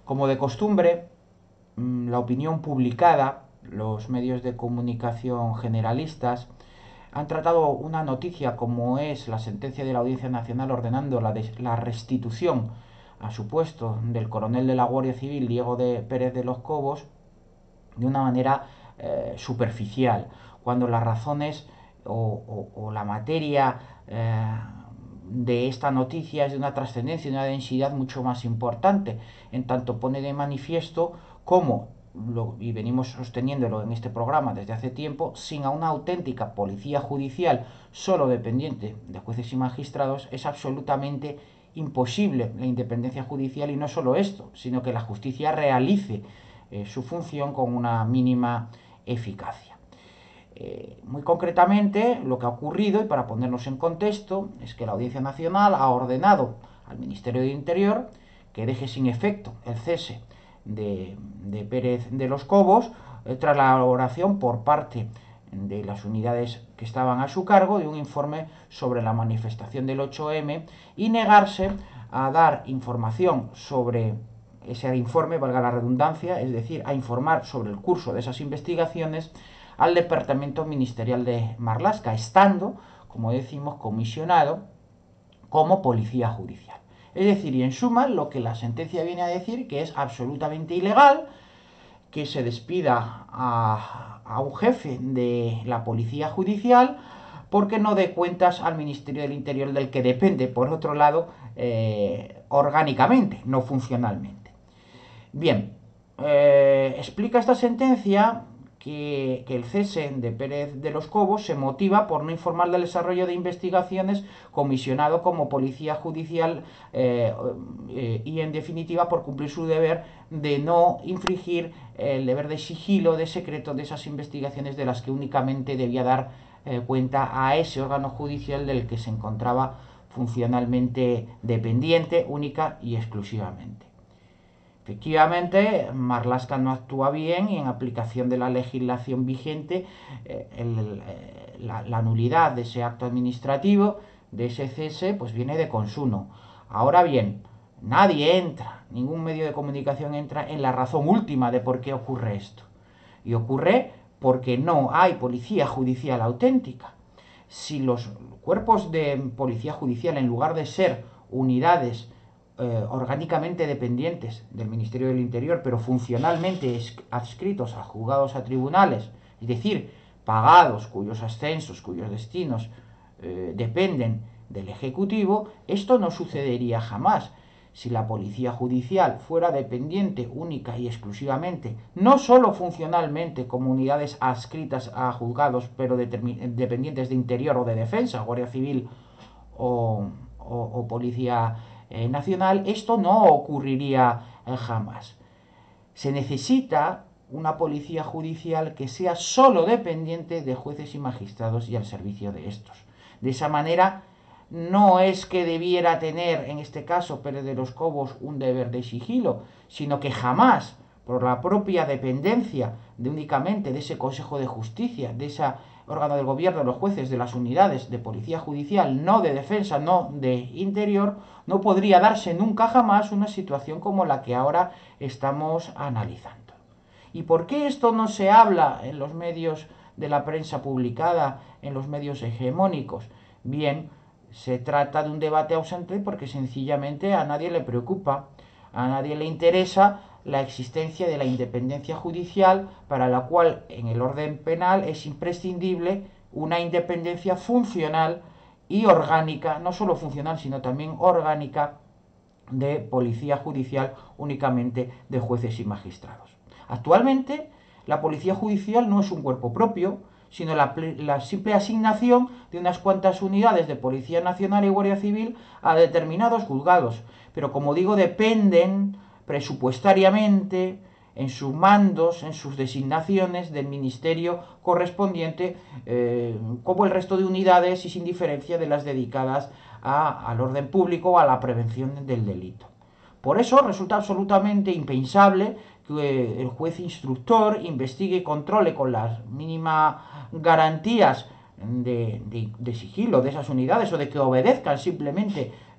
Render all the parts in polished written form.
Como de costumbre, la opinión publicada, los medios de comunicación generalistas, han tratado una noticia como es la sentencia de la Audiencia Nacional ordenando la restitución a su puesto del coronel de la Guardia Civil, Diego Pérez de los Cobos, de una manera superficial, cuando las razones o la materia de esta noticia es de una trascendencia y una densidad mucho más importante, en tanto pone de manifiesto cómo, y venimos sosteniéndolo en este programa desde hace tiempo, sin una auténtica policía judicial solo dependiente de jueces y magistrados, es absolutamente imposible la independencia judicial, y no solo esto, sino que la justicia realice su función con una mínima eficacia. Muy concretamente, lo que ha ocurrido, y para ponernos en contexto, es que la Audiencia Nacional ha ordenado al Ministerio de Interior que deje sin efecto el cese de Pérez de los Cobos tras la elaboración por parte de las unidades que estaban a su cargo de un informe sobre la manifestación del 8M, y negarse a dar información sobre ese informe, valga la redundancia, es decir, a informar sobre el curso de esas investigaciones al Departamento Ministerial de Marlaska, estando, como decimos, comisionado como policía judicial. Es decir, y en suma, lo que la sentencia viene a decir, que es absolutamente ilegal que se despida a un jefe de la policía judicial porque no dé cuentas al Ministerio del Interior, del que depende, por otro lado, orgánicamente, no funcionalmente. Bien, explica esta sentencia que el cese de Pérez de los Cobos se motiva por no informar del desarrollo de investigaciones comisionado como policía judicial y en definitiva por cumplir su deber de no infringir el deber de sigilo, de secreto de esas investigaciones de las que únicamente debía dar cuenta a ese órgano judicial del que se encontraba funcionalmente dependiente única y exclusivamente. Efectivamente, Marlaska no actúa bien y en aplicación de la legislación vigente, la nulidad de ese acto administrativo, de ese cese, pues viene de consuno. Ahora bien, nadie entra, ningún medio de comunicación entra en la razón última de por qué ocurre esto. Y ocurre porque no hay policía judicial auténtica. Si los cuerpos de policía judicial, en lugar de ser unidades orgánicamente dependientes del Ministerio del Interior, pero funcionalmente adscritos a juzgados, a tribunales, es decir, pagados, cuyos ascensos, cuyos destinos dependen del Ejecutivo, esto no sucedería jamás. Si la policía judicial fuera dependiente única y exclusivamente, no solo funcionalmente como unidades adscritas a juzgados, pero dependientes de interior o de defensa, Guardia Civil o Policía Nacional, esto no ocurriría jamás. Se necesita una policía judicial que sea solo dependiente de jueces y magistrados y al servicio de estos. De esa manera, no es que debiera tener, en este caso, Pérez de los Cobos, un deber de sigilo, sino que jamás, por la propia dependencia únicamente de ese Consejo de Justicia, de ese órgano del gobierno, de los jueces, de las unidades de policía judicial, no de defensa, no de interior, no podría darse nunca jamás una situación como la que ahora estamos analizando. ¿Y por qué esto no se habla en los medios de la prensa publicada, en los medios hegemónicos? Bien, se trata de un debate ausente porque sencillamente a nadie le preocupa, a nadie le interesa la existencia de la independencia judicial, para la cual en el orden penal es imprescindible una independencia funcional y orgánica, no solo funcional, sino también orgánica, de policía judicial únicamente de jueces y magistrados. Actualmente, la policía judicial no es un cuerpo propio, sino la simple asignación de unas cuantas unidades de Policía Nacional y Guardia Civil a determinados juzgados, pero como digo, dependen presupuestariamente en sus mandos, en sus designaciones del ministerio correspondiente, como el resto de unidades y sin diferencia de las dedicadas al orden público o a la prevención del delito. Por eso resulta absolutamente impensable que el juez instructor investigue y controle con las mínimas garantías de sigilo de esas unidades, o de que obedezcan simplemente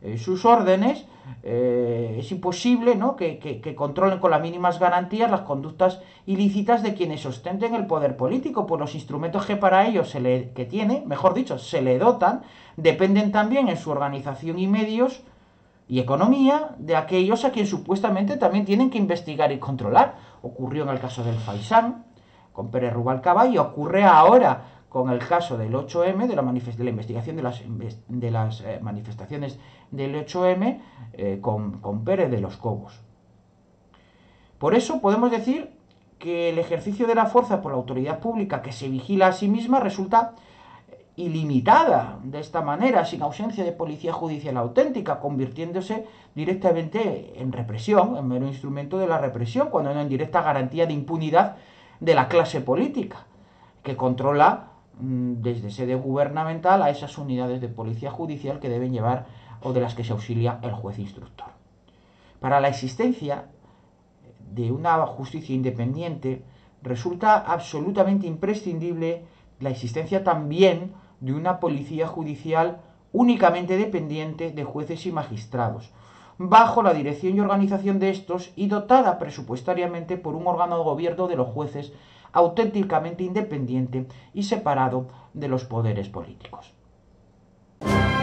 sus órdenes, es imposible, ¿no?, que controlen con las mínimas garantías las conductas ilícitas de quienes ostenten el poder político, pues los instrumentos que para ellos que tiene, mejor dicho, se le dotan, dependen también en su organización y medios y economía de aquellos a quien supuestamente también tienen que investigar y controlar. Ocurrió en el caso del Faisán, con Pérez Rubalcaba, y ocurre ahora con el caso del 8M, de la investigación de las manifestaciones del 8M, con Pérez de los Cobos. Por eso podemos decir que el ejercicio de la fuerza por la autoridad pública que se vigila a sí misma resulta ilimitada de esta manera, sin ausencia de policía judicial auténtica, convirtiéndose directamente en represión, en mero instrumento de la represión, cuando no en directa garantía de impunidad de la clase política, que controla desde sede gubernamental a esas unidades de policía judicial que deben llevar o de las que se auxilia el juez instructor. Para la existencia de una justicia independiente resulta absolutamente imprescindible la existencia también de una policía judicial únicamente dependiente de jueces y magistrados, bajo la dirección y organización de estos y dotada presupuestariamente por un órgano de gobierno de los jueces auténticamente independiente y separado de los poderes políticos.